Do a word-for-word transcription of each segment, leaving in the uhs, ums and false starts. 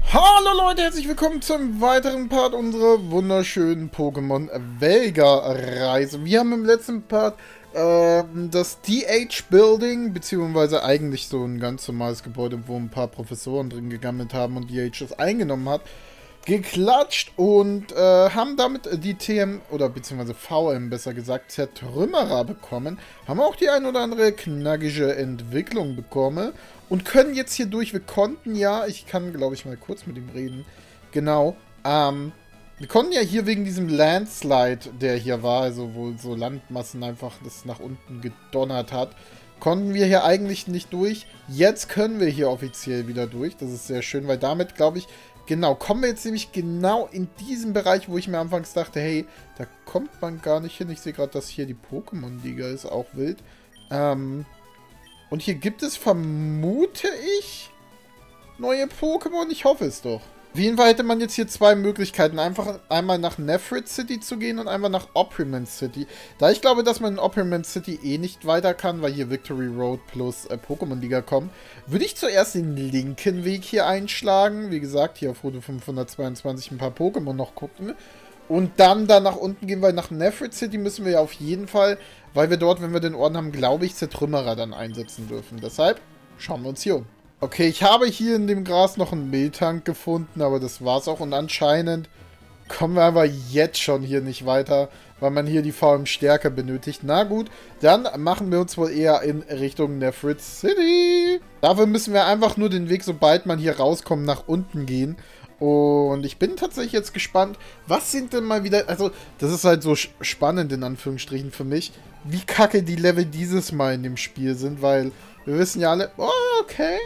Hallo Leute, herzlich willkommen zum weiteren Part unserer wunderschönen Pokémon Vega-Reise. Wir haben im letzten Part äh, das D H-Building, beziehungsweise eigentlich so ein ganz normales Gebäude, wo ein paar Professoren drin gegammelt haben und D H das eingenommen hat, geklatscht und äh, haben damit die T M, oder beziehungsweise V M besser gesagt, Zertrümmerer bekommen. Haben auch die ein oder andere knackige Entwicklung bekommen. Und können jetzt hier durch, wir konnten ja, ich kann glaube ich mal kurz mit ihm reden, genau, ähm, wir konnten ja hier wegen diesem Landslide, der hier war, also wo so Landmassen einfach das nach unten gedonnert hat, konnten wir hier eigentlich nicht durch. Jetzt können wir hier offiziell wieder durch, das ist sehr schön, weil damit glaube ich, genau, kommen wir jetzt nämlich genau in diesen Bereich, wo ich mir anfangs dachte, hey, da kommt man gar nicht hin. Ich sehe gerade, dass hier die Pokémon-Liga ist, auch wild, ähm... Und hier gibt es, vermute ich, neue Pokémon. Ich hoffe es doch. Auf jeden Fall hätte man jetzt hier zwei Möglichkeiten. Einfach einmal nach Nefrit City zu gehen und einmal nach Opryment City. Da ich glaube, dass man in Opryment City eh nicht weiter kann, weil hier Victory Road plus äh, Pokémon Liga kommen, würde ich zuerst den linken Weg hier einschlagen. Wie gesagt, hier auf Route fünfhundertzweiundzwanzig ein paar Pokémon noch gucken. Und dann da nach unten gehen, weil nach Nefrit City müssen wir ja auf jeden Fall, weil wir dort, wenn wir den Orden haben, glaube ich, Zertrümmerer dann einsetzen dürfen. Deshalb schauen wir uns hier um. Okay, ich habe hier in dem Gras noch einen Miltank gefunden, aber das war's auch. Und anscheinend kommen wir aber jetzt schon hier nicht weiter, weil man hier die V M-Stärke benötigt. Na gut, dann machen wir uns wohl eher in Richtung Nefrit City. Dafür müssen wir einfach nur den Weg, sobald man hier rauskommt, nach unten gehen. Und ich bin tatsächlich jetzt gespannt, was sind denn mal wieder, also das ist halt so spannend in Anführungsstrichen für mich, wie kacke die Level dieses Mal in dem Spiel sind, weil wir wissen ja alle, oh, okay,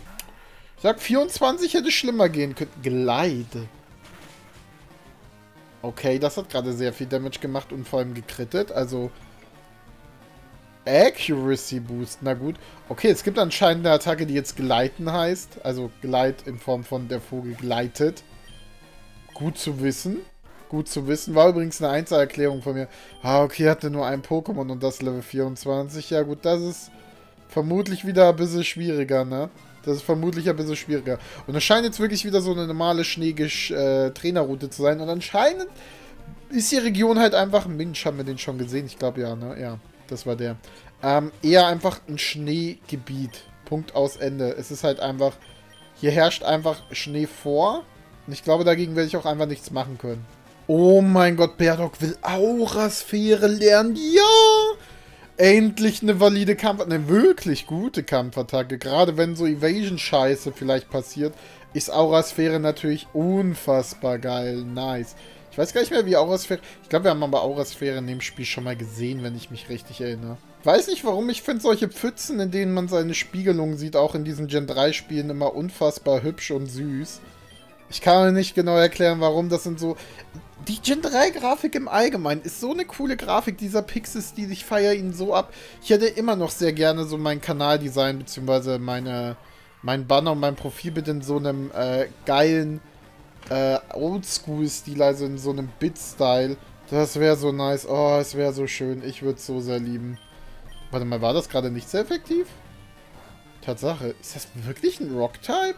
ich sag vierundzwanzig hätte schlimmer gehen können. Glide. Okay, das hat gerade sehr viel Damage gemacht und vor allem gekrittet, also Accuracy Boost, na gut. Okay, es gibt anscheinend eine Attacke, die jetzt Gleiten heißt. Also Gleit in Form von der Vogel gleitet. Gut zu wissen. Gut zu wissen. War übrigens eine Einzelerklärung von mir. Ah, okay, hatte nur ein Pokémon und das Level vierundzwanzig. Ja gut, das ist vermutlich wieder ein bisschen schwieriger, ne? Das ist vermutlich ein bisschen schwieriger. Und es scheint jetzt wirklich wieder so eine normale Schneegisch-Trainerroute äh, zu sein. Und anscheinend ist die Region halt einfach... Mensch, haben wir den schon gesehen? Ich glaube ja, ne? Ja. Das war der. Ähm, eher einfach ein Schneegebiet. Punkt aus Ende. Es ist halt einfach... Hier herrscht einfach Schnee vor. Und ich glaube, dagegen werde ich auch einfach nichts machen können. Oh mein Gott, Berdok will Aurasphäre lernen. Ja! Endlich eine valide Kampfattacke. Eine wirklich gute Kampfattacke. Gerade wenn so Evasion-Scheiße vielleicht passiert, ist Aurasphäre natürlich unfassbar geil. Nice. Ich weiß gar nicht mehr, wie Aurasphäre... Ich glaube, wir haben aber Aurasphäre in dem Spiel schon mal gesehen, wenn ich mich richtig erinnere. Ich weiß nicht, warum. Ich finde solche Pfützen, in denen man seine Spiegelung sieht, auch in diesen Gen drei Spielen immer unfassbar hübsch und süß. Ich kann mir nicht genau erklären, warum. Das sind so... Die Gen drei Grafik im Allgemeinen ist so eine coole Grafik. Dieser Pixel-Stil, ich feiere ihn so ab. Ich hätte immer noch sehr gerne so mein Kanaldesign, beziehungsweise meine, mein Banner und mein Profilbild in so einem äh, geilen... Äh, Oldschool-Stil, also in so einem Bit-Style. Das wäre so nice. Oh, es wäre so schön. Ich würde es so sehr lieben. Warte mal, war das gerade nicht sehr effektiv? Tatsache. Ist das wirklich ein Rock-Type?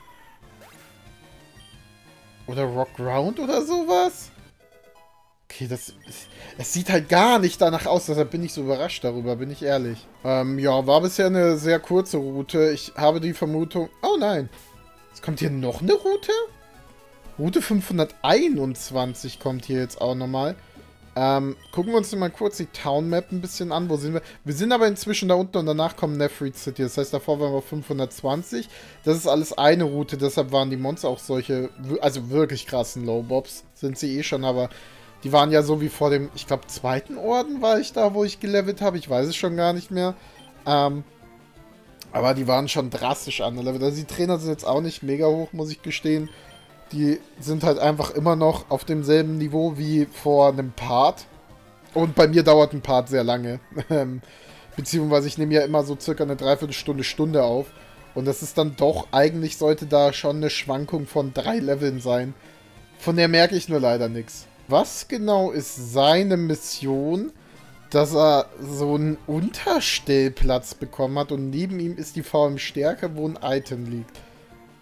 Oder Rock-Ground oder sowas? Okay, das... Es sieht halt gar nicht danach aus, deshalb bin ich so überrascht darüber, bin ich ehrlich. Ähm, ja, war bisher eine sehr kurze Route. Ich habe die Vermutung... Oh nein. Es kommt hier noch eine Route? Route fünfhunderteinundzwanzig kommt hier jetzt auch nochmal. Ähm, gucken wir uns mal kurz die Town Map ein bisschen an. Wo sind wir? Wir sind aber inzwischen da unten und danach kommt Nefrit City. Das heißt, davor waren wir auf fünfhundertzwanzig. Das ist alles eine Route, deshalb waren die Monster auch solche, also wirklich krassen Low-Bobs. Sind sie eh schon, aber die waren ja so wie vor dem, ich glaube, zweiten Orden war ich da, wo ich gelevelt habe. Ich weiß es schon gar nicht mehr. Ähm, aber die waren schon drastisch angelevelt. Also die Trainer sind jetzt auch nicht mega hoch, muss ich gestehen. Die sind halt einfach immer noch auf demselben Niveau wie vor einem Part. Und bei mir dauert ein Part sehr lange. Beziehungsweise ich nehme ja immer so circa eine Dreiviertelstunde, Stunde auf. Und das ist dann doch, eigentlich sollte da schon eine Schwankung von drei Leveln sein. Von der merke ich nur leider nichts. Was genau ist seine Mission? Dass er so einen Unterstellplatz bekommen hat und neben ihm ist die V M-Stärke, wo ein Item liegt.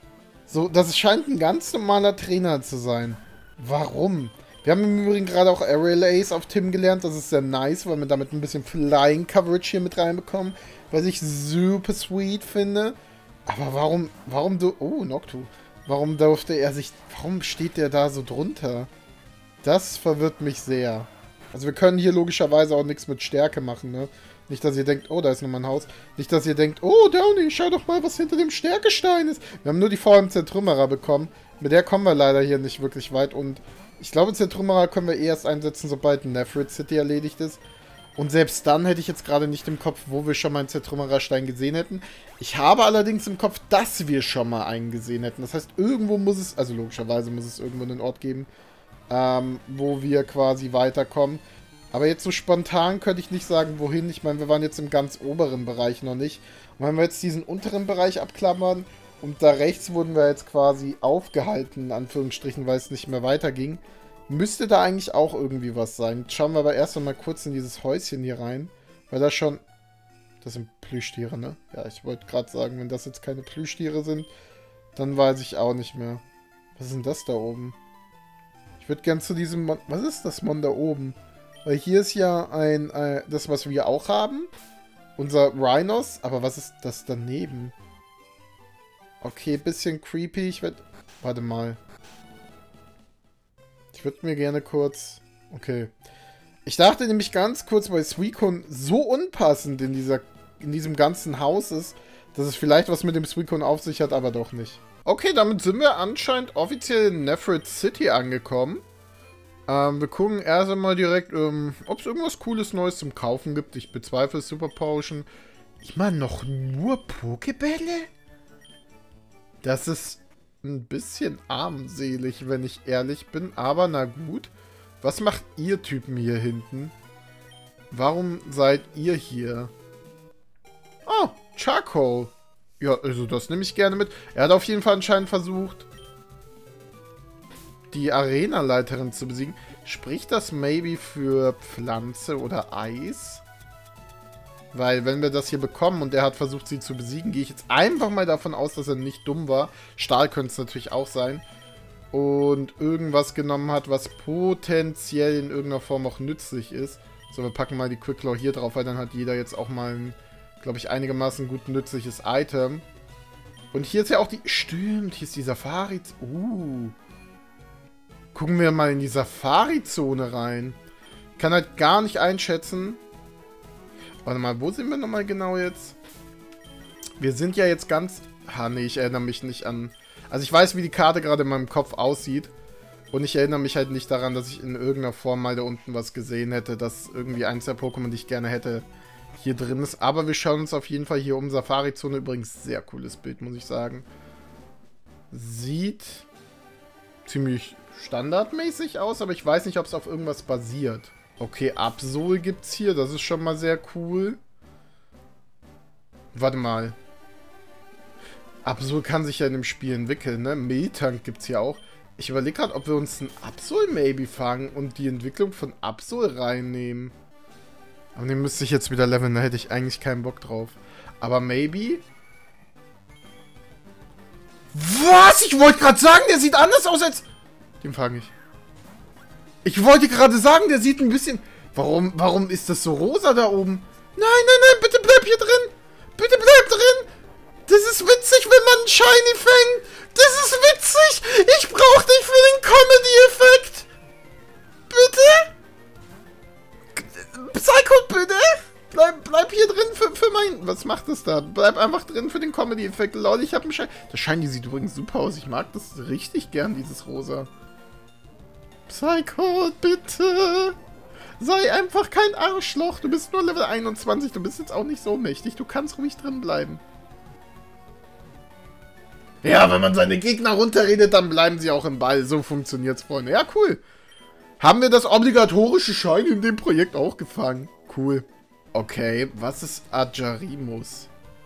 So, das scheint ein ganz normaler Trainer zu sein. Warum? Wir haben im Übrigen gerade auch Aerial Ace auf Tim gelernt. Das ist sehr nice, weil wir damit ein bisschen Flying Coverage hier mit reinbekommen. Was ich super sweet finde. Aber warum, warum du... Oh, Noctu. Warum durfte er sich... Warum steht der da so drunter? Das verwirrt mich sehr. Also wir können hier logischerweise auch nichts mit Stärke machen, ne? Nicht, dass ihr denkt, oh, da ist nochmal ein Haus. Nicht, dass ihr denkt, oh, Downy, schau doch mal, was hinter dem Stärkestein ist. Wir haben nur die V M Z-Trümmerer bekommen. Mit der kommen wir leider hier nicht wirklich weit. Und ich glaube, Z-Trümmerer können wir erst einsetzen, sobald Nephrit City erledigt ist. Und selbst dann hätte ich jetzt gerade nicht im Kopf, wo wir schon mal einen Z-Trümmererstein gesehen hätten. Ich habe allerdings im Kopf, dass wir schon mal einen gesehen hätten. Das heißt, irgendwo muss es, also logischerweise muss es irgendwo einen Ort geben, ähm, wo wir quasi weiterkommen. Aber jetzt so spontan könnte ich nicht sagen, wohin. Ich meine, wir waren jetzt im ganz oberen Bereich noch nicht. Und wenn wir jetzt diesen unteren Bereich abklappern und da rechts wurden wir jetzt quasi aufgehalten, in Anführungsstrichen, weil es nicht mehr weiterging, müsste da eigentlich auch irgendwie was sein. Jetzt schauen wir aber erst mal kurz in dieses Häuschen hier rein, weil da schon... Das sind Plüschtiere, ne? Ja, ich wollte gerade sagen, wenn das jetzt keine Plüschtiere sind, dann weiß ich auch nicht mehr. Was ist denn das da oben? Ich würde gern zu diesem... Mon was ist das Mon da oben? Weil hier ist ja ein, äh, das, was wir auch haben. Unser Rhinos. Aber was ist das daneben? Okay, bisschen creepy. Ich werde... Warte mal. Ich würde mir gerne kurz... Okay. Ich dachte nämlich ganz kurz, weil Suicune so unpassend in, dieser, in diesem ganzen Haus ist, dass es vielleicht was mit dem Suicune auf sich hat, aber doch nicht. Okay, damit sind wir anscheinend offiziell in Nephrit City angekommen. Ähm, wir gucken erst einmal direkt, ähm, ob es irgendwas Cooles Neues zum Kaufen gibt. Ich bezweifle Super Potion. Ich meine, noch nur Pokebälle? Das ist ein bisschen armselig, wenn ich ehrlich bin. Aber na gut. Was macht ihr Typen hier hinten? Warum seid ihr hier? Oh, Charcoal. Ja, also das nehme ich gerne mit. Er hat auf jeden Fall anscheinend versucht, die Arena-Leiterin zu besiegen. Spricht das maybe für Pflanze oder Eis? Weil, wenn wir das hier bekommen und er hat versucht, sie zu besiegen, gehe ich jetzt einfach mal davon aus, dass er nicht dumm war. Stahl könnte es natürlich auch sein. Und irgendwas genommen hat, was potenziell in irgendeiner Form auch nützlich ist. So, wir packen mal die Quicklaw hier drauf, weil dann hat jeder jetzt auch mal ein, glaube ich, einigermaßen gut nützliches Item. Und hier ist ja auch die... Stimmt, hier ist die Safari... Uh... Gucken wir mal in die Safari-Zone rein. Kann halt gar nicht einschätzen. Warte mal, wo sind wir nochmal genau jetzt? Wir sind ja jetzt ganz... Ah, nee, ich erinnere mich nicht an... Also ich weiß, wie die Karte gerade in meinem Kopf aussieht. Und ich erinnere mich halt nicht daran, dass ich in irgendeiner Form mal da unten was gesehen hätte, dass irgendwie eins der Pokémon, die ich gerne hätte, hier drin ist. Aber wir schauen uns auf jeden Fall hier um Safari-Zone. Übrigens sehr cooles Bild, muss ich sagen. Sieht ziemlich standardmäßig aus, aber ich weiß nicht, ob es auf irgendwas basiert. Okay, Absol gibt's hier. Das ist schon mal sehr cool. Warte mal. Absol kann sich ja in dem Spiel entwickeln, ne? Miltank gibt's hier auch. Ich überlege gerade, ob wir uns einen Absol maybe fangen und die Entwicklung von Absol reinnehmen. Aber den müsste ich jetzt wieder leveln, da hätte ich eigentlich keinen Bock drauf. Aber maybe... Was? Ich wollte gerade sagen, der sieht anders aus als... Den fange ich. Ich wollte gerade sagen, der sieht ein bisschen... Warum, warum ist das so rosa da oben? Nein, nein, nein, bitte bleib hier drin. Bitte bleib drin. Das ist witzig, wenn man einen Shiny fängt. Das ist witzig. Ich brauche dich für den Comedy-Effekt. Bitte? Psycho, bitte? Bleib, bleib hier drin für, für mein... Was macht das da? Bleib einfach drin für den Comedy-Effekt. Lol, ich habe einen Shiny... Das Shiny sieht übrigens super aus. Ich mag das richtig gern, dieses Rosa. Psycho, bitte. Sei einfach kein Arschloch. Du bist nur Level einundzwanzig. Du bist jetzt auch nicht so mächtig. Du kannst ruhig drin bleiben. Ja, wenn man seine Gegner runterredet, dann bleiben sie auch im Ball. So funktioniert's, Freunde. Ja, cool. Haben wir das obligatorische Shiny in dem Projekt auch gefangen? Cool. Okay, was ist Ajarimus?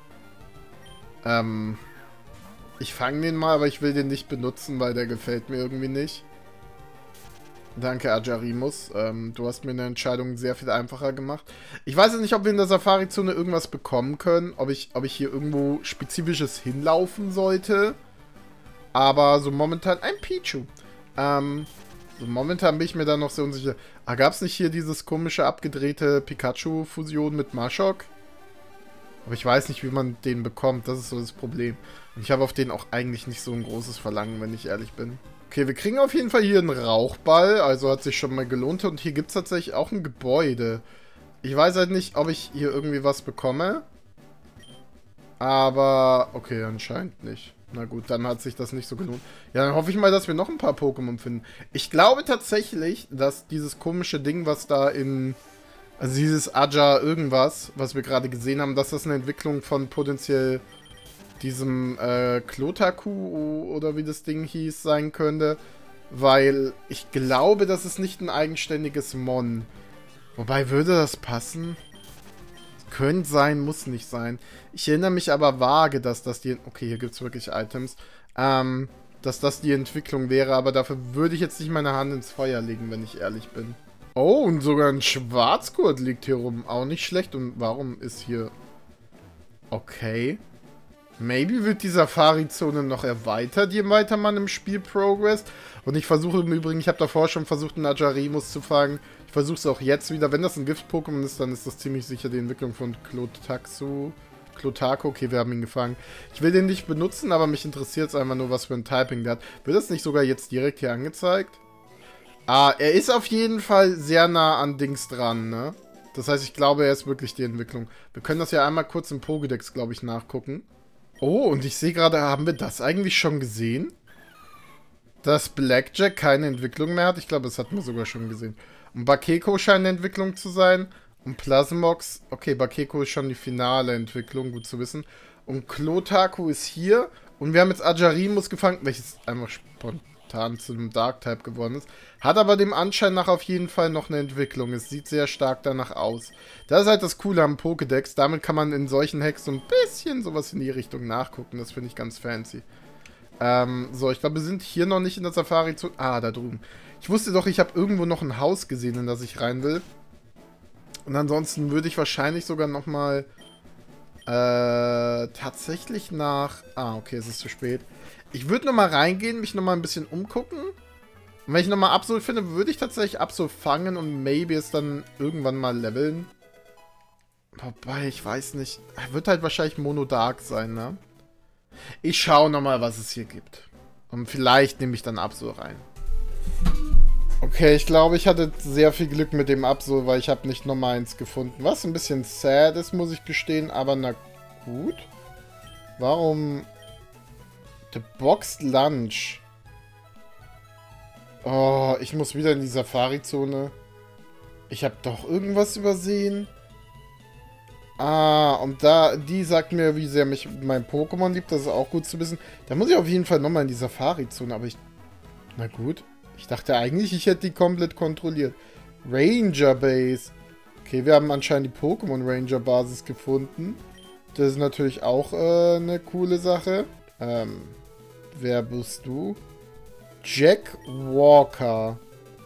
Ähm, ich fange den mal, aber ich will den nicht benutzen, weil der gefällt mir irgendwie nicht. Danke, Ajarimus. Ähm, du hast mir eine Entscheidung sehr viel einfacher gemacht. Ich weiß jetzt nicht, ob wir in der Safari-Zone irgendwas bekommen können. Ob ich, ob ich hier irgendwo Spezifisches hinlaufen sollte. Aber so momentan ein Pichu. Ähm, so momentan bin ich mir da noch sehr unsicher. Ah, gab es nicht hier dieses komische abgedrehte Pikachu-Fusion mit Machoke? Aber ich weiß nicht, wie man den bekommt. Das ist so das Problem. Und ich habe auf den auch eigentlich nicht so ein großes Verlangen, wenn ich ehrlich bin. Okay, wir kriegen auf jeden Fall hier einen Rauchball. Also hat sich schon mal gelohnt. Und hier gibt es tatsächlich auch ein Gebäude. Ich weiß halt nicht, ob ich hier irgendwie was bekomme. Aber, okay, anscheinend nicht. Na gut, dann hat sich das nicht so gelohnt. Ja, dann hoffe ich mal, dass wir noch ein paar Pokémon finden. Ich glaube tatsächlich, dass dieses komische Ding, was da in... Also dieses Aja irgendwas, was wir gerade gesehen haben, dass das eine Entwicklung von potenziell diesem äh, Klotaku oder wie das Ding hieß sein könnte. Weil ich glaube, das ist nicht ein eigenständiges Mon. Wobei, würde das passen? Könnte sein, muss nicht sein. Ich erinnere mich aber vage, dass das die... Okay, hier gibt es wirklich Items. Ähm, dass das die Entwicklung wäre, aber dafür würde ich jetzt nicht meine Hand ins Feuer legen, wenn ich ehrlich bin. Oh, und sogar ein Schwarzgurt liegt hier rum. Auch nicht schlecht. Und warum ist hier... Okay. Maybe wird die Safari-Zone noch erweitert, je weiter man im Spiel progresst. Und ich versuche im Übrigen, ich habe davor schon versucht, einen Ajarimus zu fangen. Ich versuche es auch jetzt wieder. Wenn das ein Gift-Pokémon ist, dann ist das ziemlich sicher die Entwicklung von Klotaxu. Klotaku, okay, wir haben ihn gefangen. Ich will den nicht benutzen, aber mich interessiert es einfach nur, was für ein Typing der hat. Wird das nicht sogar jetzt direkt hier angezeigt? Ah, er ist auf jeden Fall sehr nah an Dings dran, ne? Das heißt, ich glaube, er ist wirklich die Entwicklung. Wir können das ja einmal kurz im Pokédex, glaube ich, nachgucken. Oh, und ich sehe gerade, haben wir das eigentlich schon gesehen? Dass Blackjack keine Entwicklung mehr hat? Ich glaube, das hatten wir sogar schon gesehen. Und Bakeko scheint eine Entwicklung zu sein. Und Plasmox, okay, Bakeko ist schon die finale Entwicklung, gut zu wissen. Und Klotaku ist hier. Und wir haben jetzt Ajarimus gefangen, welches einfach spontan zu einem Dark-Type geworden ist. Hat aber dem Anschein nach auf jeden Fall noch eine Entwicklung. Es sieht sehr stark danach aus. Das ist halt das Coole am Pokédex. Damit kann man in solchen Hacks so ein bisschen sowas in die Richtung nachgucken. Das finde ich ganz fancy. Ähm, so, ich glaube, wir sind hier noch nicht in der Safari-Zone. Ah, da drüben. Ich wusste doch, ich habe irgendwo noch ein Haus gesehen, in das ich rein will. Und ansonsten würde ich wahrscheinlich sogar nochmal äh, tatsächlich nach... Ah, okay, es ist zu spät. Ich würde nochmal reingehen, mich nochmal ein bisschen umgucken. Und wenn ich nochmal Absol finde, würde ich tatsächlich Absol fangen und maybe es dann irgendwann mal leveln. Wobei, ich weiß nicht. Er wird halt wahrscheinlich Monodark sein, ne? Ich schaue nochmal, was es hier gibt. Und vielleicht nehme ich dann Absol rein. Okay, ich glaube, ich hatte sehr viel Glück mit dem Absol, weil ich habe nicht nochmal eins gefunden. Was ein bisschen sad ist, muss ich gestehen, aber na gut. Warum... The Boxed Lunch. Oh, ich muss wieder in die Safari-Zone. Ich habe doch irgendwas übersehen. Ah, und da, die sagt mir, wie sehr mich mein Pokémon liebt. Das ist auch gut zu wissen. Da muss ich auf jeden Fall nochmal in die Safari-Zone. Aber ich... Na gut. Ich dachte eigentlich, ich hätte die komplett kontrolliert. Ranger Base. Okay, wir haben anscheinend die Pokémon Ranger Basis gefunden. Das ist natürlich auch äh, eine coole Sache. Ähm, wer bist du? Jack Walker.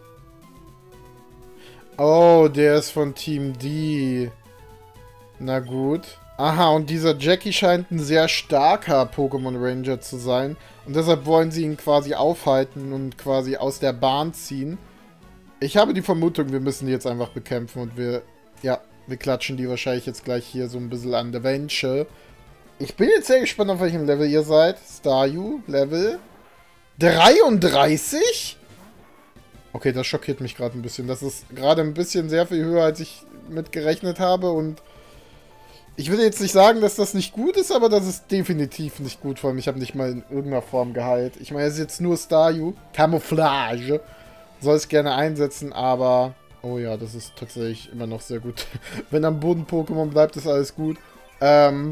Oh, der ist von Team D. Na gut. Aha, und dieser Jackie scheint ein sehr starker Pokémon Ranger zu sein. Und deshalb wollen sie ihn quasi aufhalten und quasi aus der Bahn ziehen. Ich habe die Vermutung, wir müssen die jetzt einfach bekämpfen und wir... Ja, wir klatschen die wahrscheinlich jetzt gleich hier so ein bisschen an der Wände. Ich bin jetzt sehr gespannt, auf welchem Level ihr seid. Staryu, Level dreiunddreißig? Okay, das schockiert mich gerade ein bisschen. Das ist gerade ein bisschen sehr viel höher, als ich mitgerechnet habe. Und ich will jetzt nicht sagen, dass das nicht gut ist, aber das ist definitiv nicht gut. Vor allem, ich habe nicht mal in irgendeiner Form geheilt. Ich meine, es ist jetzt nur Staryu. Camouflage. Soll es gerne einsetzen, aber... Oh ja, das ist tatsächlich immer noch sehr gut. Wenn am Boden Pokémon bleibt, ist alles gut. Ähm...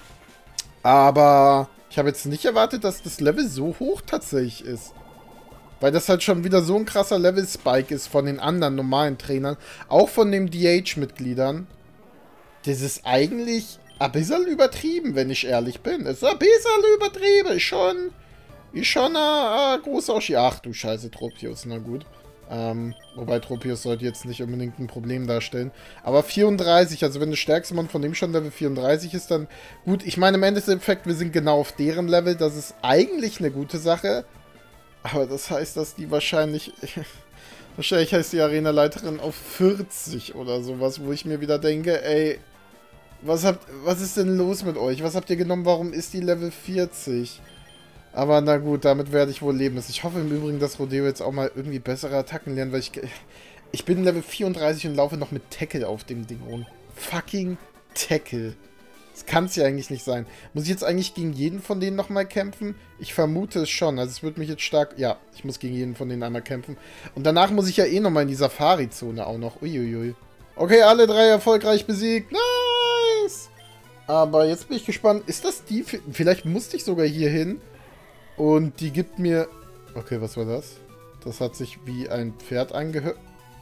Aber ich habe jetzt nicht erwartet, dass das Level so hoch tatsächlich ist. Weil das halt schon wieder so ein krasser Level-Spike ist von den anderen normalen Trainern. Auch von den D H-Mitgliedern. Das ist eigentlich ein bisschen übertrieben, wenn ich ehrlich bin. Es ist ein bisschen übertrieben. Ist schon, ist schon ein, ein großer Oschi. Ach du Scheiße, Tropius, na gut. Ähm, wobei Tropius sollte jetzt nicht unbedingt ein Problem darstellen. Aber vierunddreißig, also wenn das stärkste Mon von dem schon Level vierunddreißig ist, dann gut. Ich meine, im Endeffekt, wir sind genau auf deren Level. Das ist eigentlich eine gute Sache. Aber das heißt, dass die wahrscheinlich... wahrscheinlich heißt die Arenaleiterin auf vierzig oder sowas, wo ich mir wieder denke, ey... Was habt, was ist denn los mit euch? Was habt ihr genommen? Warum ist die Level vierzig? Aber na gut, damit werde ich wohl leben. Ich hoffe im Übrigen, dass Rodeo jetzt auch mal irgendwie bessere Attacken lernt, weil ich... Ich bin Level vierunddreißig und laufe noch mit Tackle auf dem Ding rum. Fucking Tackle. Das kann es ja eigentlich nicht sein. Muss ich jetzt eigentlich gegen jeden von denen nochmal kämpfen? Ich vermute es schon. Also es wird mich jetzt stark... Ja, ich muss gegen jeden von denen einmal kämpfen. Und danach muss ich ja eh nochmal in die Safari-Zone auch noch. Uiuiui. Okay, alle drei erfolgreich besiegt. Nice! Aber jetzt bin ich gespannt. Ist das die? Vielleicht musste ich sogar hier hin. Und die gibt mir... Okay, was war das? Das hat sich wie ein Pferd angehört.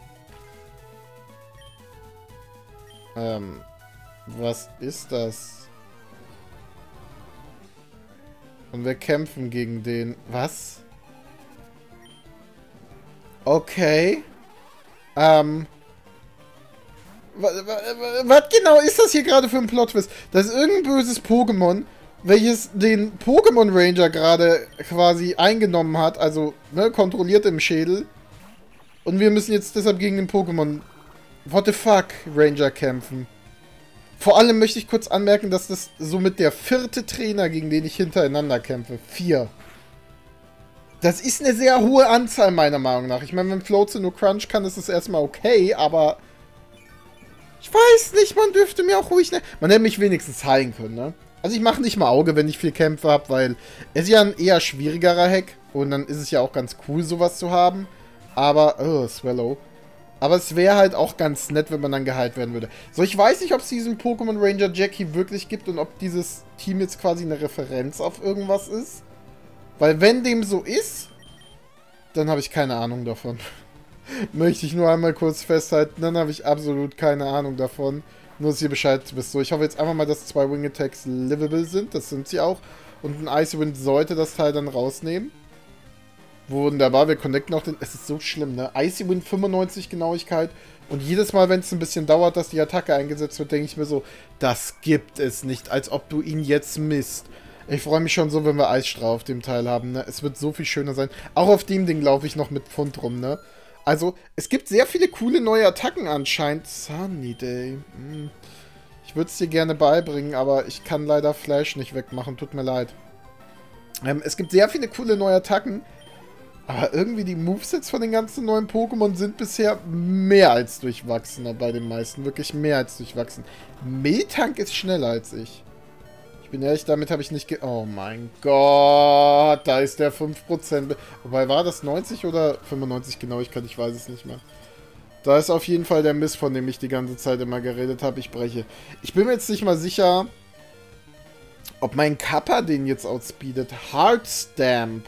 Ähm... Was ist das? Und wir kämpfen gegen den... Was? Okay. Ähm... Was genau ist das hier gerade für ein Plot-Twist? Das ist irgendein böses Pokémon, welches den Pokémon Ranger gerade quasi eingenommen hat, also ne, kontrolliert im Schädel. Und wir müssen jetzt deshalb gegen den Pokémon What the fuck Ranger kämpfen. Vor allem möchte ich kurz anmerken, dass das somit der vierte Trainer, gegen den ich hintereinander kämpfe. Vier. Das ist eine sehr hohe Anzahl meiner Meinung nach. Ich meine, wenn Floatze nur Crunch kann, ist das erstmal okay, aber... Ich weiß nicht, man dürfte mir auch ruhig... Ne man hätte mich wenigstens heilen können, ne? Also ich mache nicht mal Auge, wenn ich viel Kämpfe habe, weil es ist ja ein eher schwierigerer Hack. Und dann ist es ja auch ganz cool, sowas zu haben. Aber... Oh, Swallow. Aber es wäre halt auch ganz nett, wenn man dann geheilt werden würde. So, ich weiß nicht, ob es diesen Pokémon Ranger Jackie wirklich gibt und ob dieses Team jetzt quasi eine Referenz auf irgendwas ist. Weil wenn dem so ist, dann habe ich keine Ahnung davon. Möchte ich nur einmal kurz festhalten, dann habe ich absolut keine Ahnung davon. Nur, dass ihr Bescheid wisst. So, ich hoffe jetzt einfach mal, dass zwei Wing Attacks livable sind. Das sind sie auch. Und ein Icy Wind sollte das Teil dann rausnehmen. Wunderbar, wir connecten auch den... Es ist so schlimm, ne? Icy Wind fünfundneunzig Genauigkeit. Und jedes Mal, wenn es ein bisschen dauert, dass die Attacke eingesetzt wird, denke ich mir so, das gibt es nicht, als ob du ihn jetzt misst. Ich freue mich schon so, wenn wir Eisstrahl auf dem Teil haben, ne? Es wird so viel schöner sein. Auch auf dem Ding laufe ich noch mit Pfund rum, ne? Also, es gibt sehr viele coole neue Attacken anscheinend. Sunny Day. Hm. Ich würde es dir gerne beibringen, aber ich kann leider Flash nicht wegmachen. Tut mir leid. Ähm, es gibt sehr viele coole neue Attacken. Aber irgendwie die Movesets von den ganzen neuen Pokémon sind bisher mehr als durchwachsener bei den meisten. Wirklich mehr als durchwachsen. Miltank ist schneller als ich. Ich bin ehrlich, damit habe ich nicht ge... Oh mein Gott, da ist der fünf Prozent. Wobei, war das neunzig oder fünfundneunzig Genauigkeit? Ich weiß es nicht mehr. Da ist auf jeden Fall der Mist, von dem ich die ganze Zeit immer geredet habe. Ich breche. Ich bin mir jetzt nicht mal sicher, ob mein Kappa den jetzt outspeedet. Heartstamp.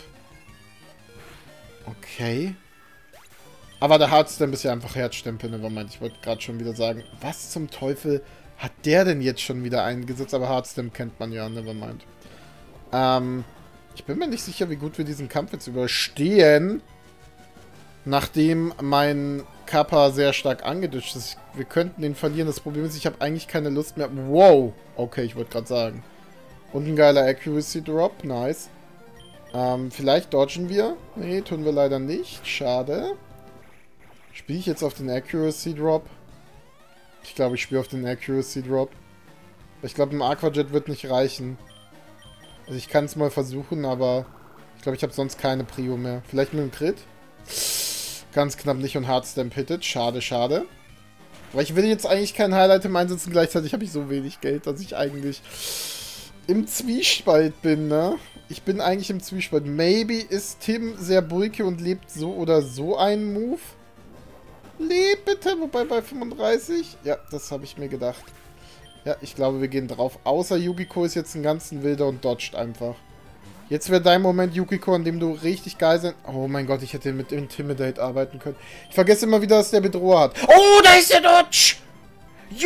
Okay. Aber der Heartstamp ist ja einfach Herzstempel, nevermind. Ich wollte gerade schon wieder sagen, was zum Teufel hat der denn jetzt schon wieder eingesetzt? Aber Heartstamp kennt man ja, nevermind. Ähm, ich bin mir nicht sicher, wie gut wir diesen Kampf jetzt überstehen. Nachdem mein Kappa sehr stark angeditscht ist. Wir könnten den verlieren. Das Problem ist, ich habe eigentlich keine Lust mehr. Wow. Okay, ich wollte gerade sagen. Und ein geiler Accuracy Drop. Nice. Ähm, vielleicht dodgen wir. Nee, tun wir leider nicht. Schade. Spiele ich jetzt auf den Accuracy Drop? Ich glaube, ich spiele auf den Accuracy Drop. Ich glaube, ein Aquajet wird nicht reichen. Also ich kann es mal versuchen, aber ich glaube, ich habe sonst keine Prio mehr. Vielleicht mit einem Crit? Ganz knapp nicht und Heartstamp hittet. Schade, schade. Aber ich will jetzt eigentlich kein Highlight-Item einsetzen. Gleichzeitig habe ich so wenig Geld, dass ich eigentlich im Zwiespalt bin, ne? Ich bin eigentlich im Zwiespalt. Maybe ist Tim sehr bulky und lebt so oder so einen Move. Leb bitte, wobei bei fünfunddreißig. Ja, das habe ich mir gedacht. Ja, ich glaube, wir gehen drauf. Außer Yukiko ist jetzt ein ganz wilder und dodgt einfach. Jetzt wäre dein Moment, Yukiko, an dem du richtig geil sein... Oh mein Gott, ich hätte mit Intimidate arbeiten können. Ich vergesse immer wieder, dass der Bedroher hat. Oh, da ist der Dodge!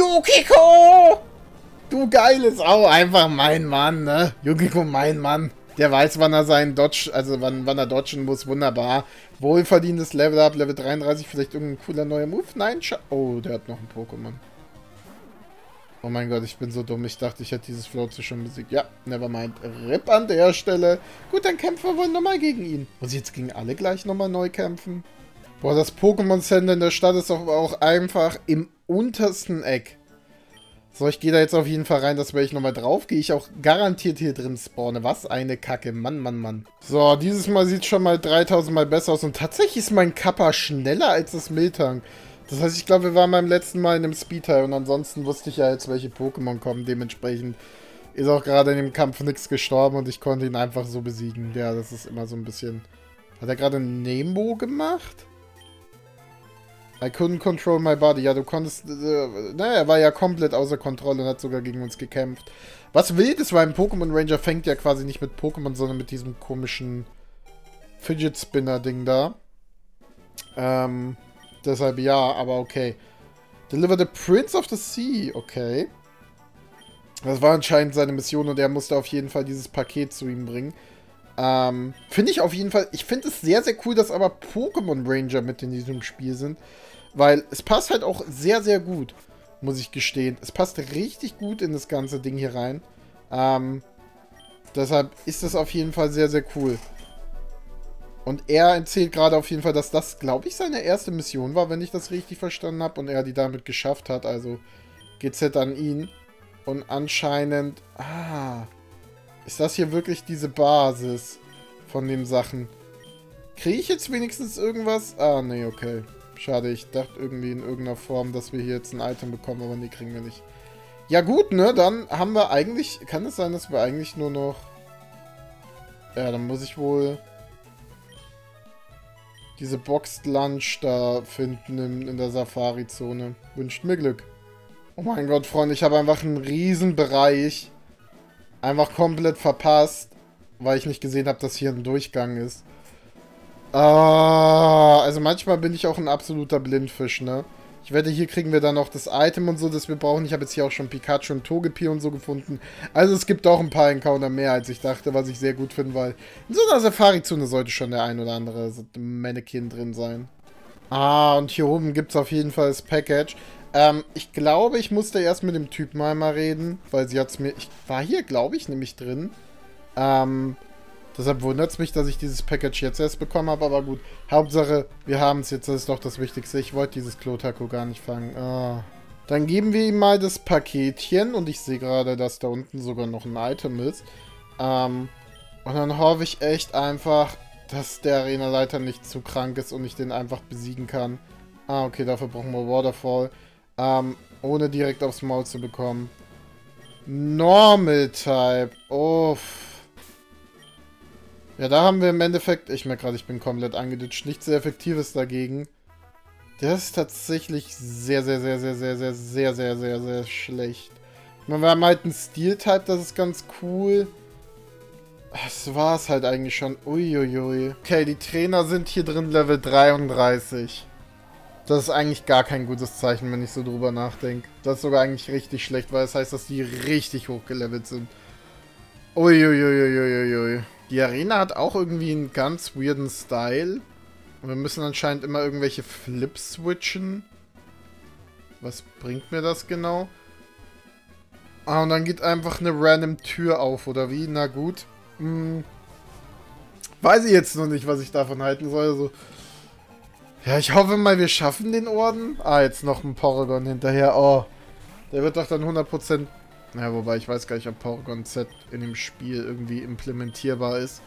Yukiko! Du geile Sau, einfach mein Mann, ne? Yukiko, mein Mann. Der weiß, wann er seinen Dodge, also wann, wann er dodgen muss. Wunderbar. Wohlverdientes Level Up, Level dreiunddreißig. Vielleicht irgendein cooler neuer Move. Nein, Scha oh, der hat noch ein Pokémon. Oh mein Gott, ich bin so dumm. Ich dachte, ich hätte dieses Floatzy schon besiegt. Ja, nevermind. R I P an der Stelle. Gut, dann kämpfen wir wohl nochmal gegen ihn. Muss ich jetzt gegen alle gleich nochmal neu kämpfen? Boah, das Pokémon Center in der Stadt ist doch auch einfach im untersten Eck. So, ich gehe da jetzt auf jeden Fall rein, dass wenn ich nochmal drauf gehe, ich auch garantiert hier drin spawne. Was eine Kacke. Mann, Mann, Mann. So, dieses Mal sieht es schon mal dreitausend Mal besser aus. Und tatsächlich ist mein Kappa schneller als das Miltank. Das heißt, ich glaube, wir waren beim letzten Mal in einem Speedteil. Und ansonsten wusste ich ja jetzt, welche Pokémon kommen. Dementsprechend ist auch gerade in dem Kampf nichts gestorben. Und ich konnte ihn einfach so besiegen. Ja, das ist immer so ein bisschen... Hat er gerade Nemo gemacht? I couldn't control my body. Ja, du konntest... Äh, naja, er war ja komplett außer Kontrolle und hat sogar gegen uns gekämpft. Was wild ist, weil ein Pokémon Ranger fängt ja quasi nicht mit Pokémon, sondern mit diesem komischen Fidget Spinner Ding da. Ähm, deshalb ja, aber okay. Deliver the Prince of the Sea. Okay. Das war anscheinend seine Mission und er musste auf jeden Fall dieses Paket zu ihm bringen. Ähm, finde ich auf jeden Fall... Ich finde es sehr, sehr cool, dass aber Pokémon Ranger mit in diesem Spiel sind. Weil es passt halt auch sehr, sehr gut, muss ich gestehen. Es passt richtig gut in das ganze Ding hier rein. Ähm, deshalb ist das auf jeden Fall sehr, sehr cool. Und er erzählt gerade auf jeden Fall, dass das, glaube ich, seine erste Mission war, wenn ich das richtig verstanden habe. Und er die damit geschafft hat. Also G Z an ihn. Und anscheinend... Ah... Ist das hier wirklich diese Basis von den Sachen? Kriege ich jetzt wenigstens irgendwas? Ah, nee, okay. Schade, ich dachte irgendwie in irgendeiner Form, dass wir hier jetzt ein Item bekommen, aber nee, kriegen wir nicht. Ja gut, ne, dann haben wir eigentlich... Kann es sein, dass wir eigentlich nur noch... Ja, dann muss ich wohl... diese Boxed Lunch da finden in, in der Safari-Zone. Wünscht mir Glück. Oh mein Gott, Freunde, ich habe einfach einen riesen Bereich... einfach komplett verpasst, weil ich nicht gesehen habe, dass hier ein Durchgang ist. Ah, also manchmal bin ich auch ein absoluter Blindfisch, ne? Ich wette, hier kriegen wir dann noch das Item und so, das wir brauchen. Ich habe jetzt hier auch schon Pikachu und Togepi und so gefunden. Also es gibt auch ein paar Encounter mehr, als ich dachte, was ich sehr gut finde, weil in so einer Safari-Zone sollte schon der ein oder andere Mannequin drin sein. Ah, und hier oben gibt es auf jeden Fall das Package. Ähm, ich glaube, ich musste erst mit dem Typen einmal reden, weil sie hat es mir... Ich war hier, glaube ich, nämlich drin. Ähm, deshalb wundert es mich, dass ich dieses Package jetzt erst bekommen habe, aber gut. Hauptsache, wir haben es jetzt, das ist doch das Wichtigste. Ich wollte dieses Klotaku gar nicht fangen. Ah. Dann geben wir ihm mal das Paketchen und ich sehe gerade, dass da unten sogar noch ein Item ist. Ähm, und dann hoffe ich echt einfach, dass der Arenaleiter nicht zu krank ist und ich den einfach besiegen kann. Ah, okay, dafür brauchen wir Waterfall. Ähm, ohne direkt aufs Maul zu bekommen. Normal Type. Uff. Ja, da haben wir im Endeffekt... Ich merke gerade, ich bin komplett angeditscht. Nichts sehr Effektives dagegen. Der ist tatsächlich sehr, sehr, sehr, sehr, sehr, sehr, sehr, sehr, sehr, sehr schlecht. Ich meine, wir haben halt einen Steel-Type, das ist ganz cool. Das war's halt eigentlich schon. Uiuiui. Okay, die Trainer sind hier drin Level dreiunddreißig. Das ist eigentlich gar kein gutes Zeichen, wenn ich so drüber nachdenke. Das ist sogar eigentlich richtig schlecht, weil das heißt, dass die richtig hochgelevelt sind. Uiuiuiuiui. Die Arena hat auch irgendwie einen ganz weirden Style. Und wir müssen anscheinend immer irgendwelche Flips switchen. Was bringt mir das genau? Ah, und dann geht einfach eine random Tür auf, oder wie? Na gut. Hm. Weiß ich jetzt noch nicht, was ich davon halten soll. Also... Ja, ich hoffe mal, wir schaffen den Orden. Ah, jetzt noch ein Porygon hinterher. Oh, der wird doch dann hundert Prozent... Ja, wobei, ich weiß gar nicht, ob Porygon Z in dem Spiel irgendwie implementierbar ist.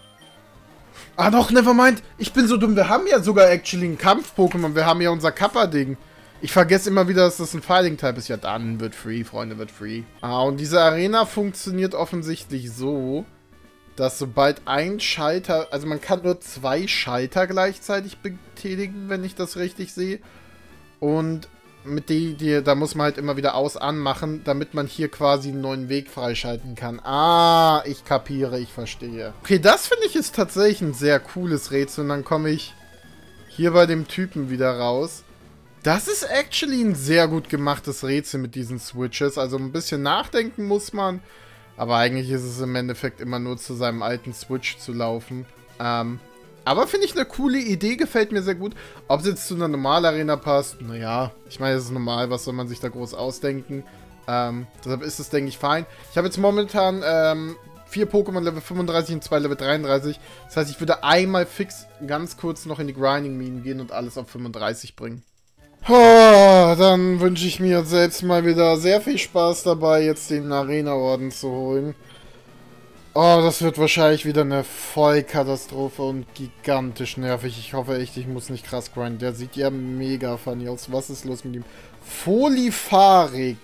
Ah, doch, nevermind. Ich bin so dumm. Wir haben ja sogar actually einen Kampf-Pokémon. Wir haben ja unser Kappa-Ding. Ich vergesse immer wieder, dass das ein Fighting-Type ist. Ja, dann wird free, Freunde, wird free. Ah, und diese Arena funktioniert offensichtlich so, dass sobald ein Schalter, also man kann nur zwei Schalter gleichzeitig betätigen, wenn ich das richtig sehe. Und mit die, die, da muss man halt immer wieder aus anmachen, damit man hier quasi einen neuen Weg freischalten kann. Ah, ich kapiere, ich verstehe. Okay, das finde ich ist tatsächlich ein sehr cooles Rätsel. Und dann komme ich hier bei dem Typen wieder raus. Das ist actually ein sehr gut gemachtes Rätsel mit diesen Switches. Also ein bisschen nachdenken muss man. Aber eigentlich ist es im Endeffekt immer nur zu seinem alten Switch zu laufen. Ähm, aber finde ich eine coole Idee, gefällt mir sehr gut. Ob es jetzt zu einer normalen Arena passt, naja, ich meine, es ist normal, was soll man sich da groß ausdenken. Ähm, deshalb ist es, denke ich, fein. Ich habe jetzt momentan ähm, vier Pokémon Level fünfunddreißig und zwei Level dreiunddreißig. Das heißt, ich würde einmal fix ganz kurz noch in die Grinding-Minen gehen und alles auf fünfunddreißig bringen. Oh, dann wünsche ich mir selbst mal wieder sehr viel Spaß dabei, jetzt den Arena-Orden zu holen. Oh, das wird wahrscheinlich wieder eine Vollkatastrophe und gigantisch nervig. Ich hoffe echt, ich muss nicht krass grinden. Der sieht ja mega funny aus. Was ist los mit ihm? Folifarik.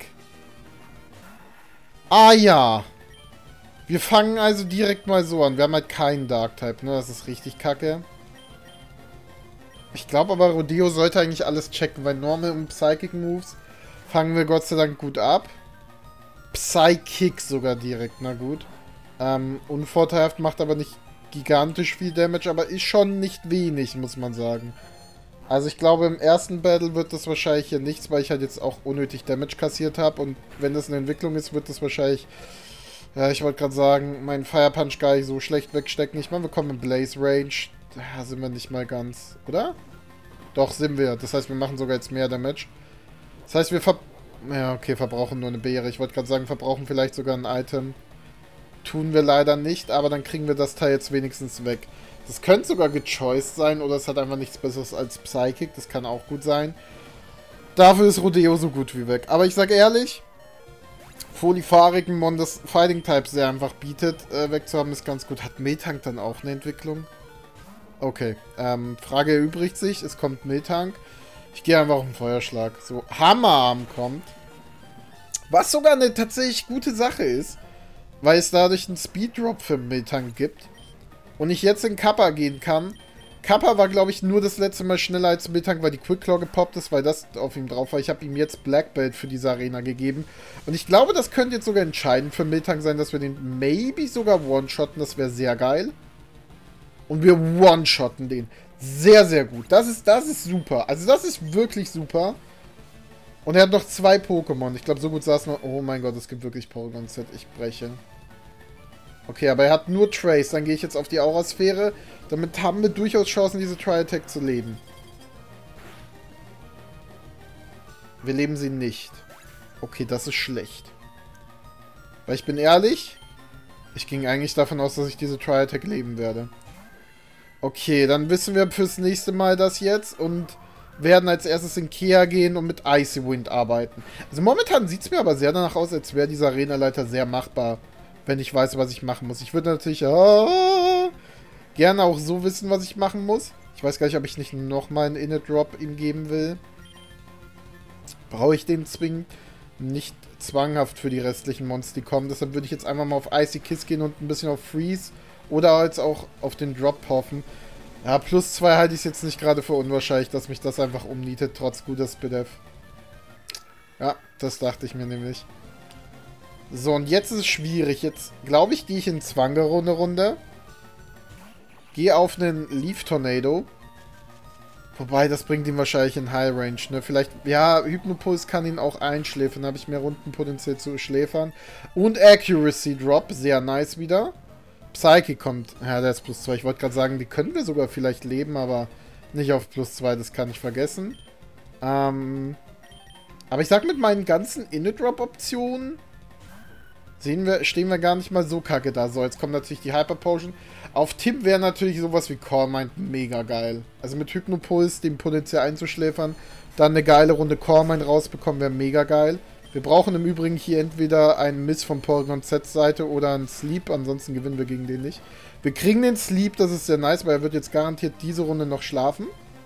Ah ja. Wir fangen also direkt mal so an. Wir haben halt keinen Dark-Type, ne? Das ist richtig kacke. Ich glaube aber, Rodeo sollte eigentlich alles checken, weil Normal und Psychic Moves fangen wir Gott sei Dank gut ab. Psychic sogar direkt, na gut. Ähm, unvorteilhaft, macht aber nicht gigantisch viel Damage, aber ist schon nicht wenig, muss man sagen. Also ich glaube, im ersten Battle wird das wahrscheinlich hier nichts, weil ich halt jetzt auch unnötig Damage kassiert habe. Und wenn das eine Entwicklung ist, wird das wahrscheinlich, ja, ich wollte gerade sagen, meinen Fire Punch gar nicht so schlecht wegstecken. Ich meine, wir kommen in Blaze Range. Da sind wir nicht mal ganz, oder? Doch, sind wir. Das heißt, wir machen sogar jetzt mehr Damage. Das heißt, wir ver... Ja, okay, verbrauchen nur eine Beere. Ich wollte gerade sagen, verbrauchen vielleicht sogar ein Item. Tun wir leider nicht, aber dann kriegen wir das Teil jetzt wenigstens weg. Das könnte sogar gechoiced sein, oder es hat einfach nichts Besseres als Psychic. Das kann auch gut sein. Dafür ist Rodeo so gut wie weg. Aber ich sage ehrlich, Folifarik, ein Mon, das Fighting-Type sehr einfach bietet, äh, wegzuhaben, ist ganz gut. Hat Miltank dann auch eine Entwicklung? Okay, ähm, Frage erübrigt sich. Es kommt Miltank. Ich gehe einfach auf den Feuerschlag. So, Hammerarm kommt. Was sogar eine tatsächlich gute Sache ist, weil es dadurch einen Speed-Drop für Miltank gibt. Und ich jetzt in Kappa gehen kann. Kappa war, glaube ich, nur das letzte Mal schneller als Miltank, weil die Quick Claw gepoppt ist, weil das auf ihm drauf war. Ich habe ihm jetzt Black Belt für diese Arena gegeben. Und ich glaube, das könnte jetzt sogar entscheidend für Miltank sein, dass wir den maybe sogar one-shotten. Das wäre sehr geil. Und wir one-shotten den. Sehr, sehr gut. Das ist, das ist super. Also das ist wirklich super. Und er hat noch zwei Pokémon. Ich glaube, so gut saß noch... Oh mein Gott, es gibt wirklich Pokémon-Set. Ich breche. Okay, aber er hat nur Trace. Dann gehe ich jetzt auf die Aurasphäre. Damit haben wir durchaus Chancen, diese Tri-Attack zu leben. Wir leben sie nicht. Okay, das ist schlecht. Weil ich bin ehrlich, ich ging eigentlich davon aus, dass ich diese Tri-Attack leben werde. Okay, dann wissen wir fürs nächste Mal das jetzt und werden als erstes in Kea gehen und mit Icy Wind arbeiten. Also momentan sieht es mir aber sehr danach aus, als wäre dieser Arena-Leiter sehr machbar, wenn ich weiß, was ich machen muss. Ich würde natürlich oh, gerne auch so wissen, was ich machen muss. Ich weiß gar nicht, ob ich nicht nochmal einen Inner-Drop ihm geben will. Brauche ich den zwingend? Nicht zwanghaft für die restlichen Monster, die kommen. Deshalb würde ich jetzt einfach mal auf Icy Kiss gehen und ein bisschen auf Freeze oder jetzt auch auf den Drop hoffen. Ja, plus zwei halte ich es jetzt nicht gerade für unwahrscheinlich, dass mich das einfach umnietet, trotz guter Spidef. Ja, das dachte ich mir nämlich. So, und jetzt ist es schwierig. Jetzt, glaube ich, gehe ich in Zwangero eine Runde. Gehe auf einen Leaf Tornado. Wobei, das bringt ihn wahrscheinlich in High Range, ne? Vielleicht, ja, Hypnopuls kann ihn auch einschläfern. Habe ich mehr Runden potenziell zu schläfern. Und Accuracy Drop, sehr nice wieder. Psyche kommt. Ja, der ist plus zwei. Ich wollte gerade sagen, die können wir sogar vielleicht leben, aber nicht auf plus zwei, das kann ich vergessen. Ähm, aber ich sag, mit meinen ganzen Inner-Drop-Optionen sehen wir, stehen wir gar nicht mal so kacke da. So, jetzt kommt natürlich die Hyper Potion. Auf Tim wäre natürlich sowas wie Core Mind mega geil. Also mit Hypnopuls, den potenziell einzuschläfern, dann eine geile Runde Core Mind rausbekommen, wäre mega geil. Wir brauchen im Übrigen hier entweder einen Miss von Porygon Z Seite oder einen Sleep, ansonsten gewinnen wir gegen den nicht. Wir kriegen den Sleep, das ist sehr nice, weil er wird jetzt garantiert diese Runde noch schlafen.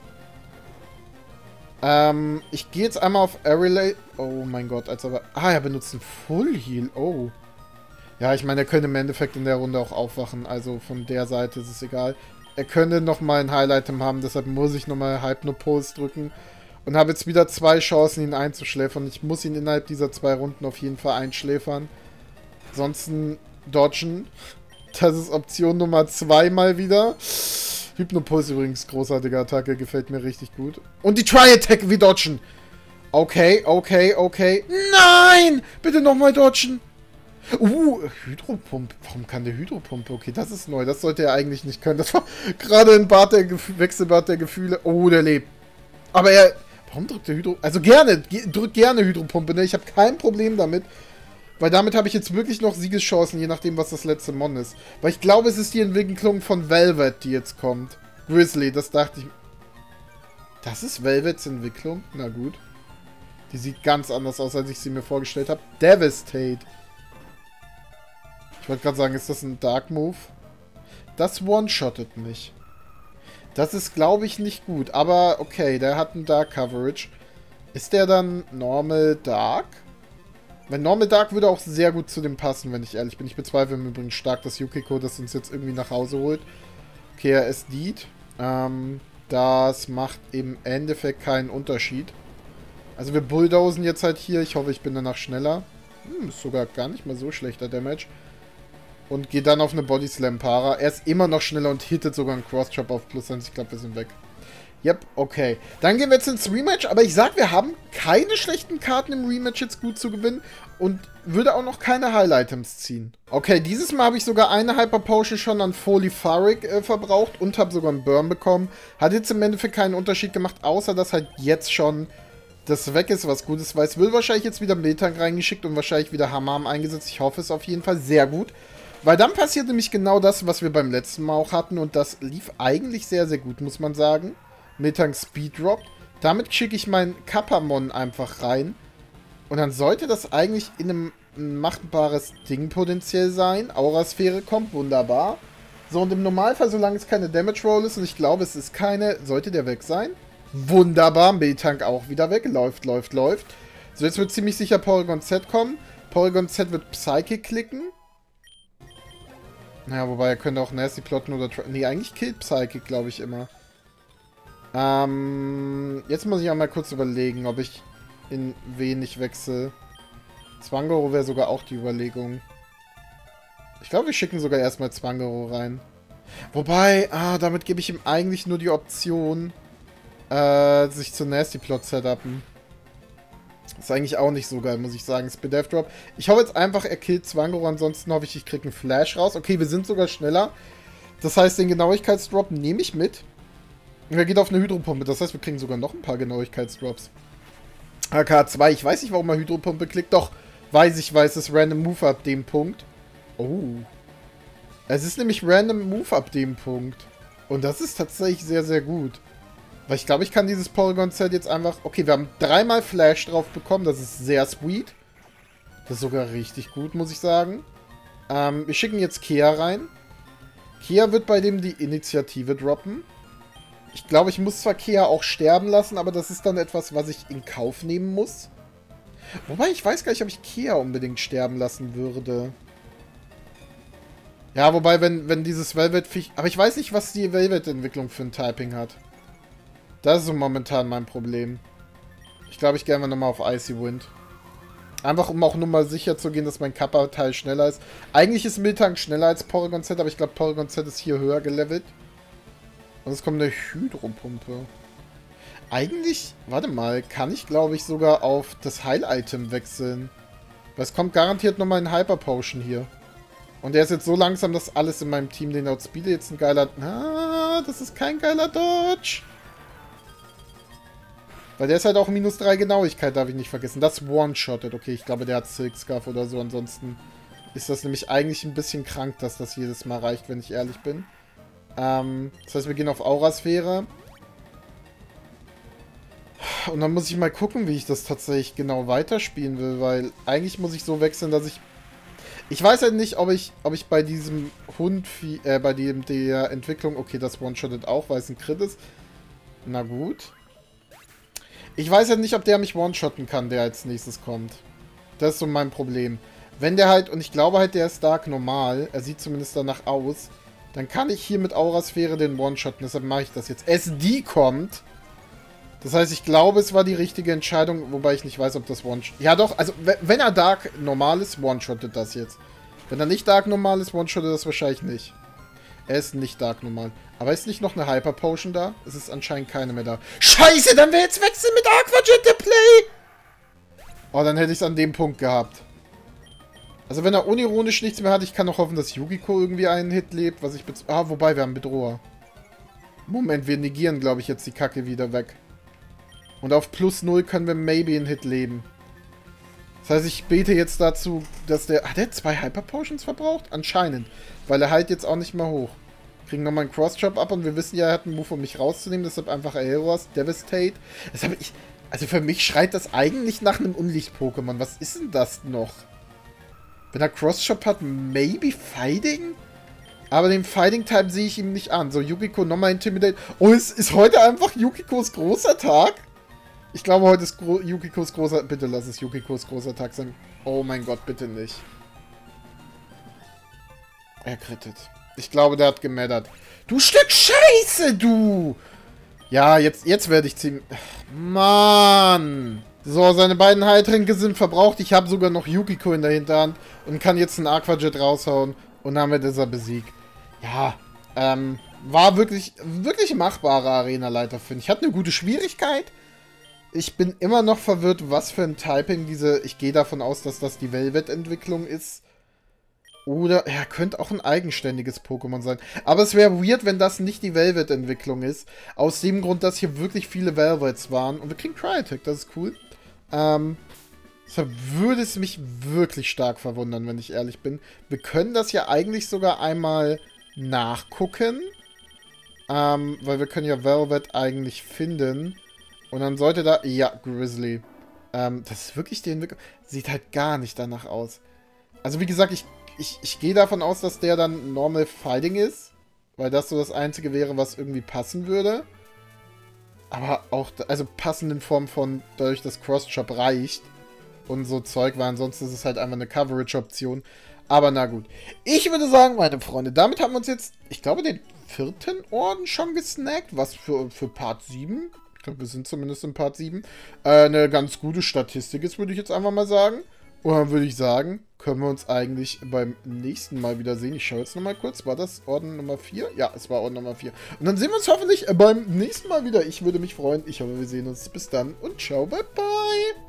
Ähm, ich gehe jetzt einmal auf Arelay. Oh mein Gott, als aber... Ah, er benutzt einen Full Heal, oh. Ja, ich meine, er könnte im Endeffekt in der Runde auch aufwachen, also von der Seite ist es egal. Er könnte nochmal ein Highlight-Item haben, deshalb muss ich nochmal Hypnopuls drücken. Und habe jetzt wieder zwei Chancen, ihn einzuschläfern. Ich muss ihn innerhalb dieser zwei Runden auf jeden Fall einschläfern. Ansonsten dodgen. Das ist Option Nummer zwei mal wieder. Hypnopuls übrigens, großartige Attacke, gefällt mir richtig gut. Und die Tri-Attack, wie dodgen. Okay, okay, okay. Nein! Bitte nochmal dodgen. Uh, Hydropumpe. Warum kann der Hydropumpe? Okay, das ist neu. Das sollte er eigentlich nicht können. Das war gerade ein Bad der Gef Wechselbad der Gefühle. Oh, der lebt. Aber er... Warum drückt der Hydro... Also gerne. Ge drückt gerne Hydropumpe, ne? Ich habe kein Problem damit. Weil damit habe ich jetzt wirklich noch Siegeschancen, je nachdem, was das letzte Mon ist. Weil ich glaube, es ist die Entwicklung von Velvet, die jetzt kommt. Grizzly, das dachte ich... Das ist Velvets Entwicklung? Na gut. Die sieht ganz anders aus, als ich sie mir vorgestellt habe. Devastate. Ich wollte gerade sagen, ist das ein Dark Move? Das one-shottet nicht. Das ist, glaube ich, nicht gut. Aber okay, der hat einen Dark Coverage. Ist der dann Normal Dark? Weil Normal Dark würde auch sehr gut zu dem passen, wenn ich ehrlich bin. Ich bezweifle im Übrigen stark, dass Yukiko das uns jetzt irgendwie nach Hause holt. Okay, er ist Deed. Ähm, das macht im Endeffekt keinen Unterschied. Also wir bulldozen jetzt halt hier. Ich hoffe, ich bin danach schneller. Hm, ist sogar gar nicht mal so schlechter Damage. Und geht dann auf eine Body Slam Para. Er ist immer noch schneller und hittet sogar einen Cross Chop auf plus eins. Ich glaube, wir sind weg. Yep, okay. Dann gehen wir jetzt ins Rematch. Aber ich sag, wir haben keine schlechten Karten im Rematch jetzt gut zu gewinnen. Und würde auch noch keine Heil-Items ziehen. Okay, dieses Mal habe ich sogar eine Hyper Potion schon an Folipharic äh, verbraucht. Und habe sogar einen Burn bekommen. Hat jetzt im Endeffekt keinen Unterschied gemacht. Außer, dass halt jetzt schon das weg ist, was Gutes weiß. Will wahrscheinlich jetzt wieder Miltank reingeschickt und wahrscheinlich wieder Hamam eingesetzt. Ich hoffe es auf jeden Fall sehr gut. Weil dann passiert nämlich genau das, was wir beim letzten Mal auch hatten. Und das lief eigentlich sehr, sehr gut, muss man sagen. Miltank Speed Drop. Damit schicke ich meinen Kappamon einfach rein. Und dann sollte das eigentlich in einem ein machbares Ding potenziell sein. Aurasphäre kommt, wunderbar. So, und im Normalfall, solange es keine Damage Roll ist, und ich glaube, es ist keine, sollte der weg sein. Wunderbar, Miltank auch wieder weg. Läuft, läuft, läuft. So, jetzt wird ziemlich sicher Porygon Z kommen. Porygon Z wird Psychic klicken. Naja, wobei er könnte auch Nasty plotten oder... Nee, eigentlich killt Psychic, glaube ich, immer. Ähm, jetzt muss ich auch mal kurz überlegen, ob ich in wen ich wechsle. Zwangoro wäre sogar auch die Überlegung. Ich glaube, wir schicken sogar erstmal Zwangoro rein. Wobei, ah, damit gebe ich ihm eigentlich nur die Option, äh, sich zu Nasty Plot setupen. Ist eigentlich auch nicht so geil, muss ich sagen. Speed Drop. Ich hoffe jetzt einfach, er killt Zwangoro, ansonsten hoffe ich, ich kriege einen Flash raus. Okay, wir sind sogar schneller. Das heißt, den Genauigkeitsdrop nehme ich mit. Und er geht auf eine Hydropumpe. Das heißt, wir kriegen sogar noch ein paar Genauigkeitsdrops. A K zwei. Ich weiß nicht, warum er Hydropumpe klickt. Doch, weiß ich, weiß es. Random Move ab dem Punkt. Oh. Es ist nämlich Random Move ab dem Punkt. Und das ist tatsächlich sehr, sehr gut. Weil ich glaube, ich kann dieses Porygon-Set jetzt einfach... Okay, wir haben dreimal Flash drauf bekommen. Das ist sehr sweet. Das ist sogar richtig gut, muss ich sagen. Ähm, wir schicken jetzt Kea rein. Kea wird bei dem die Initiative droppen. Ich glaube, ich muss zwar Kea auch sterben lassen, aber das ist dann etwas, was ich in Kauf nehmen muss. Wobei, ich weiß gar nicht, ob ich Kea unbedingt sterben lassen würde. Ja, wobei, wenn, wenn dieses Velvet-Viech... Aber ich weiß nicht, was die Velvet-Entwicklung für ein Typing hat. Das ist so momentan mein Problem. Ich glaube, ich gehe einfach nochmal auf Icy Wind. Einfach, um auch nur mal sicher zu gehen, dass mein Kappa-Teil schneller ist. Eigentlich ist Miltank schneller als Porygon Z, aber ich glaube, Porygon Z ist hier höher gelevelt. Und es kommt eine Hydropumpe. Eigentlich, warte mal, kann ich, glaube ich, sogar auf das Heil-Item wechseln. Weil es kommt garantiert nochmal ein Hyper Potion hier. Und der ist jetzt so langsam, dass alles in meinem Team den outspeedet. Jetzt ein geiler... Ah, das ist kein geiler Dodge. Weil der ist halt auch minus drei Genauigkeit, darf ich nicht vergessen. Das one-shottet. Okay, ich glaube, der hat Silk Scarf oder so. Ansonsten ist das nämlich eigentlich ein bisschen krank, dass das jedes Mal reicht, wenn ich ehrlich bin. Ähm, das heißt, wir gehen auf Aurasphäre. Und dann muss ich mal gucken, wie ich das tatsächlich genau weiterspielen will, weil eigentlich muss ich so wechseln, dass ich... Ich weiß halt nicht, ob ich, ob ich bei diesem Hund, äh, bei dem der Entwicklung... Okay, das one-shottet auch, weil es ein Crit ist. Na gut. Ich weiß halt nicht, ob der mich one-shotten kann, der als nächstes kommt. Das ist so mein Problem. Wenn der halt, und ich glaube halt, der ist Dark normal, er sieht zumindest danach aus, dann kann ich hier mit Aurasphäre den one-shotten, deshalb mache ich das jetzt. S D kommt. Das heißt, ich glaube, es war die richtige Entscheidung, wobei ich nicht weiß, ob das one-shot... Ja doch, also wenn er Dark normal ist, one-shottet das jetzt. Wenn er nicht Dark normal ist, one-shottet das wahrscheinlich nicht. Er ist nicht Dark normal. Aber ist nicht noch eine Hyper Potion da? Es ist anscheinend keine mehr da. Scheiße, dann wäre jetzt Wechsel mit Aqua Jet der Play! Oh, dann hätte ich es an dem Punkt gehabt. Also wenn er unironisch nichts mehr hat, ich kann noch hoffen, dass Yukiko irgendwie einen Hit lebt, was ich... Ah, wobei, wir haben Bedroher. Moment, wir negieren, glaube ich, jetzt die Kacke wieder weg. Und auf plus null können wir maybe einen Hit leben. Das heißt, ich bete jetzt dazu, dass der... Hat der zwei Hyper Potions verbraucht? Anscheinend. Weil er heilt jetzt auch nicht mehr hoch. Kriegen nochmal einen Cross-Chop ab und wir wissen ja, er hat einen Move, um mich rauszunehmen. Deshalb einfach Aeros, Devastate. Deshalb ich... Also für mich schreit das eigentlich nach einem Unlicht-Pokémon. Was ist denn das noch? Wenn er Cross-Chop hat, maybe Fighting? Aber den Fighting-Type sehe ich ihm nicht an. So, Yukiko nochmal Intimidate. Oh, ist, ist heute einfach Yukikos großer Tag? Ich glaube, heute ist Gro Yukikos großer... Bitte lass es Yukikos großer Tag sein. Oh mein Gott, bitte nicht. Er krittet. Ich glaube, der hat gemattert. Du Stück Scheiße, du! Ja, jetzt, jetzt werde ich ziemlich... Mann! So, seine beiden Heiltränke sind verbraucht. Ich habe sogar noch Yukiko in der Hinterhand und kann jetzt einen Aquajet raushauen. Und damit ist er besiegt. Ja, ähm, war wirklich, wirklich machbarer Arena-Leiter, finde ich. Hat eine gute Schwierigkeit. Ich bin immer noch verwirrt, was für ein Typing diese... Ich gehe davon aus, dass das die Velvet-Entwicklung ist. Oder, ja, könnte auch ein eigenständiges Pokémon sein. Aber es wäre weird, wenn das nicht die Velvet-Entwicklung ist. Aus dem Grund, dass hier wirklich viele Velvets waren. Und wir kriegen Crytek, das ist cool. Ähm, deshalb würde es mich wirklich stark verwundern, wenn ich ehrlich bin. Wir können das ja eigentlich sogar einmal nachgucken. Ähm, weil wir können ja Velvet eigentlich finden. Und dann sollte da... Ja, Grizzly. Ähm, das ist wirklich die Entwicklung. Sieht halt gar nicht danach aus. Also wie gesagt, ich... Ich, ich gehe davon aus, dass der dann Normal Fighting ist. Weil das so das Einzige wäre, was irgendwie passen würde. Aber auch, also passend in Form von, dadurch, dass Cross-Chop reicht. Und so Zeug, weil ansonsten ist es halt einfach eine Coverage-Option. Aber na gut. Ich würde sagen, meine Freunde, damit haben wir uns jetzt, ich glaube, den vierten Orden schon gesnackt. Was für, für Part sieben, ich glaube, wir sind zumindest in Part sieben, äh, eine ganz gute Statistik ist, würde ich jetzt einfach mal sagen. Und dann würde ich sagen, können wir uns eigentlich beim nächsten Mal wieder sehen. Ich schaue jetzt nochmal kurz. War das Orden Nummer vier? Ja, es war Orden Nummer vier. Und dann sehen wir uns hoffentlich beim nächsten Mal wieder. Ich würde mich freuen. Ich hoffe, wir sehen uns. Bis dann und ciao, bye bye.